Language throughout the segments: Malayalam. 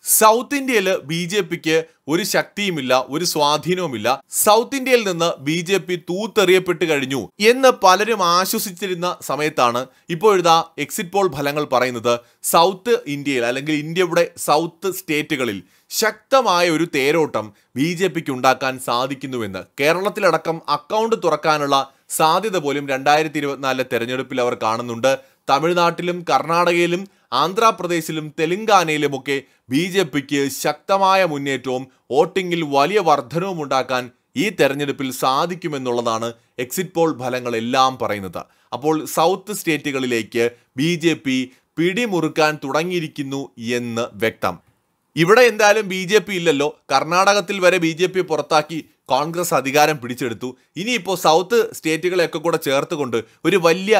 സൗത്ത് ഇന്ത്യയിൽ ബി.ജെ.പിക്ക് ഒരു ശക്തിയുമില്ല, ഒരു സ്വാധീനവുമില്ല. സൗത്ത് ഇന്ത്യയിൽ നിന്ന് ബി.ജെ.പി തൂത്തെറിയപ്പെട്ട് കഴിഞ്ഞു എന്ന് പലരും ആശ്വസിച്ചിരുന്ന സമയത്താണ് ഇപ്പോഴിതാ എക്സിറ്റ് പോൾ ഫലങ്ങൾ പറയുന്നത് സൗത്ത് ഇന്ത്യയിൽ അല്ലെങ്കിൽ ഇന്ത്യയുടെ സൗത്ത് സ്റ്റേറ്റുകളിൽ ശക്തമായ ഒരു തേരോട്ടം ബി.ജെ.പിക്ക് ഉണ്ടാക്കാൻ സാധിക്കുന്നുവെന്ന്. കേരളത്തിലടക്കം അക്കൗണ്ട് തുറക്കാനുള്ള സാധ്യത പോലും 2024 തെരഞ്ഞെടുപ്പിൽ അവർ കാണുന്നുണ്ട്. തമിഴ്നാട്ടിലും കർണാടകയിലും ആന്ധ്രാപ്രദേശിലും തെലങ്കാനയിലുമൊക്കെ ബി.ജെ.പിക്ക് ശക്തമായ മുന്നേറ്റവും വോട്ടിങ്ങിൽ വലിയ വർധനവും ഉണ്ടാക്കാൻ ഈ തെരഞ്ഞെടുപ്പിൽ സാധിക്കുമെന്നുള്ളതാണ് എക്സിറ്റ് പോൾ ഫലങ്ങളെല്ലാം പറയുന്നത്. അപ്പോൾ സൗത്ത് സ്റ്റേറ്റുകളിലേക്ക് ബി.ജെ.പി പിടിമുറുക്കാൻ തുടങ്ങിയിരിക്കുന്നു എന്ന് വ്യക്തം. ഇവിടെ എന്തായാലും ബി.ജെ.പി ഇല്ലല്ലോ. കർണാടകത്തിൽ വരെ ബി.ജെ.പി പുറത്താക്കി കോൺഗ്രസ് അധികാരം പിടിച്ചെടുത്തു. ഇനിയിപ്പോൾ സൗത്ത് സ്റ്റേറ്റുകളെയൊക്കെ കൂടെ ചേർത്തുകൊണ്ട് ഒരു വലിയ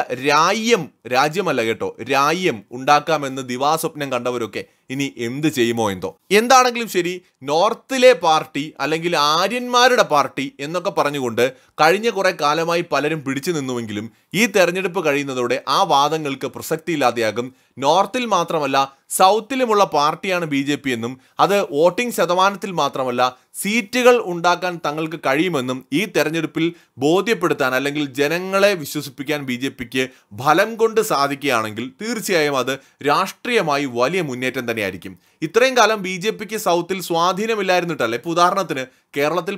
രാജ്യമല്ല കേട്ടോ, രാജ്യം ഉണ്ടാക്കാമെന്ന് ദിവാസ്വപ്നം കണ്ടവരൊക്കെ ഇനി എന്ത് ചെയ്യുമോ എന്തോ. എന്താണെങ്കിലും ശരി, നോർത്തിലെ പാർട്ടി അല്ലെങ്കിൽ ആര്യന്മാരുടെ പാർട്ടി എന്നൊക്കെ പറഞ്ഞുകൊണ്ട് കഴിഞ്ഞ കുറെ കാലമായി പലരും പിടിച്ചു നിന്നുവെങ്കിലും ഈ തെരഞ്ഞെടുപ്പ് കഴിയുന്നതോടെ ആ വാദങ്ങൾക്ക് പ്രസക്തിയില്ലാതെയാകും. നോർത്തിൽ മാത്രമല്ല സൗത്തിലുമുള്ള പാർട്ടിയാണ് ബി.ജെ.പി എന്നും അത് വോട്ടിംഗ് ശതമാനത്തിൽ മാത്രമല്ല സീറ്റുകൾ ഉണ്ടാക്കാൻ തങ്ങൾക്ക് കഴിയുമെന്നും ഈ തെരഞ്ഞെടുപ്പിൽ ബോധ്യപ്പെടുത്താൻ അല്ലെങ്കിൽ ജനങ്ങളെ വിശ്വസിപ്പിക്കാൻ ബി.ജെ.പിക്ക് ഫലം കൊണ്ട് സാധിക്കുകയാണെങ്കിൽ തീർച്ചയായും അത് രാഷ്ട്രീയമായി വലിയ മുന്നേറ്റം തന്നെയായിരിക്കും. ഇത്രയും കാലം ബി.ജെ.പിക്ക് സൗത്തിൽ സ്വാധീനമില്ലായിരുന്നിട്ടല്ലേ. ഇപ്പോൾ ഉദാഹരണത്തിന് കേരളത്തിൽ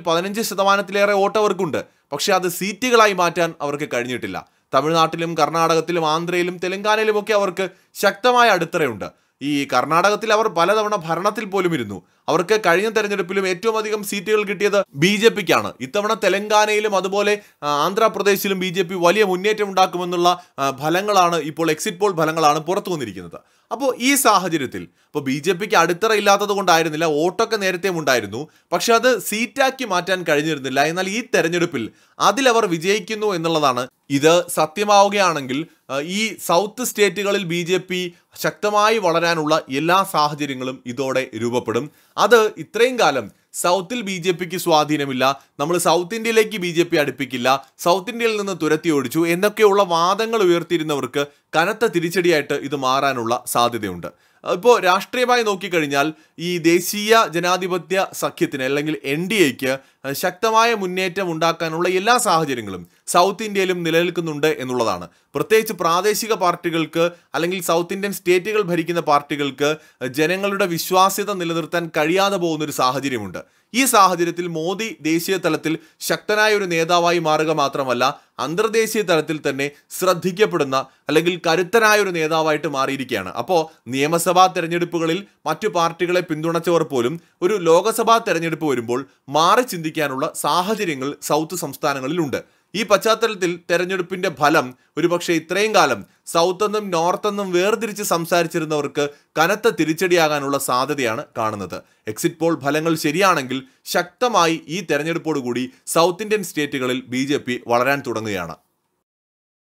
15% വോട്ട് അവർക്കുണ്ട്, പക്ഷെ അത് സീറ്റുകളായി മാറ്റാൻ അവർക്ക് കഴിഞ്ഞിട്ടില്ല. തമിഴ്നാട്ടിലും കർണാടകത്തിലും ആന്ധ്രയിലും തെലങ്കാനയിലുമൊക്കെ അവർക്ക് ശക്തമായ അടിത്തറയുണ്ട്. ഈ കർണാടകത്തിൽ അവർ പലതവണ ഭരണത്തിൽ പോലും ഇരുന്നു. അവർക്ക് കഴിഞ്ഞ തെരഞ്ഞെടുപ്പിലും ഏറ്റവും അധികം സീറ്റുകൾ കിട്ടിയത് ബി.ജെ.പിക്കാണ്. ഇത്തവണ തെലങ്കാനയിലും അതുപോലെ ആന്ധ്രാപ്രദേശിലും ബി.ജെ.പി വലിയ മുന്നേറ്റം ഉണ്ടാക്കുമെന്നുള്ള ഫലങ്ങളാണ് ഇപ്പോൾ എക്സിറ്റ് പോൾ ഫലങ്ങളാണ് പുറത്തു വന്നിരിക്കുന്നത്. അപ്പോൾ ഈ സാഹചര്യത്തിൽ ഇപ്പോൾ ബി.ജെ.പിക്ക് അടിത്തറ ഇല്ലാത്തത് കൊണ്ടായിരുന്നില്ല, വോട്ടൊക്കെ നേരത്തെ ഉണ്ടായിരുന്നു, പക്ഷെ അത് സീറ്റാക്കി മാറ്റാൻ കഴിഞ്ഞിരുന്നില്ല. എന്നാൽ ഈ തെരഞ്ഞെടുപ്പിൽ അതിലവർ വിജയിക്കുന്നു എന്നുള്ളതാണ്. ഇത് സത്യമാവുകയാണെങ്കിൽ ഈ സൗത്ത് സ്റ്റേറ്റുകളിൽ ബി.ജെ.പി ശക്തമായി വളരാനുള്ള എല്ലാ സാഹചര്യങ്ങളും ഇതോടെ രൂപപ്പെടും. അത് ഇത്രയും കാലം സൗത്തിൽ ബി.ജെ.പിക്ക് സ്വാധീനമില്ല, നമ്മൾ സൗത്ത് ഇന്ത്യയിലേക്ക് ബി.ജെ.പി അടുപ്പിക്കില്ല, സൗത്ത് ഇന്ത്യയിൽ നിന്ന് തുരത്തി ഓടിച്ചു എന്നൊക്കെയുള്ള വാദങ്ങൾ ഉയർത്തിയിരുന്നവർക്ക് കനത്ത തിരിച്ചടിയായിട്ട് ഇത് മാറാനുള്ള സാധ്യതയുണ്ട്. ഇപ്പോൾ രാഷ്ട്രീയമായി നോക്കിക്കഴിഞ്ഞാൽ ഈ ദേശീയ ജനാധിപത്യ സഖ്യത്തിന് അല്ലെങ്കിൽ NDAക്ക് ശക്തമായ മുന്നേറ്റം ഉണ്ടാക്കാനുള്ള എല്ലാ സാഹചര്യങ്ങളും സൗത്ത് ഇന്ത്യയിലും നിലനിൽക്കുന്നുണ്ട് എന്നുള്ളതാണ്. പ്രത്യേകിച്ച് പ്രാദേശിക പാർട്ടികൾക്ക് അല്ലെങ്കിൽ സൗത്ത് ഇന്ത്യൻ സ്റ്റേറ്റുകൾ ഭരിക്കുന്ന പാർട്ടികൾക്ക് ജനങ്ങളുടെ വിശ്വാസ്യത നിലനിർത്താൻ കഴിയാതെ പോകുന്നൊരു സാഹചര്യമുണ്ട്. ഈ സാഹചര്യത്തിൽ മോദി ദേശീയ തലത്തിൽ ശക്തനായ ഒരു നേതാവായി മാറുക മാത്രമല്ല അന്തർദേശീയ തലത്തിൽ തന്നെ ശ്രദ്ധിക്കപ്പെടുന്ന അല്ലെങ്കിൽ കരുത്തനായ ഒരു നേതാവായിട്ട് മാറിയിരിക്കുകയാണ്. അപ്പോൾ നിയമസഭാ തെരഞ്ഞെടുപ്പുകളിൽ മറ്റു പാർട്ടികളെ പിന്തുണച്ചവർ പോലും ഒരു ലോക്സഭാ തെരഞ്ഞെടുപ്പ് വരുമ്പോൾ മാറി ചിന്തിക്കാനുള്ള സാഹചര്യങ്ങൾ സൗത്ത് സംസ്ഥാനങ്ങളിലുണ്ട്. ഈ പശ്ചാത്തലത്തിൽ തെരഞ്ഞെടുപ്പിന്റെ ഫലം ഒരുപക്ഷെ ഇത്രയും കാലം സൗത്തെന്നും നോർത്തെന്നും വേർതിരിച്ച് സംസാരിച്ചിരുന്നവർക്ക് കനത്ത തിരിച്ചടിയാകാനുള്ള സാധ്യതയാണ് കാണുന്നത്. എക്സിറ്റ് പോൾ ഫലങ്ങൾ ശരിയാണെങ്കിൽ ശക്തമായി ഈ തെരഞ്ഞെടുപ്പോടുകൂടി സൗത്ത് ഇന്ത്യൻ സ്റ്റേറ്റുകളിൽ ബി.ജെ.പി വളരാൻ തുടങ്ങുകയാണ്.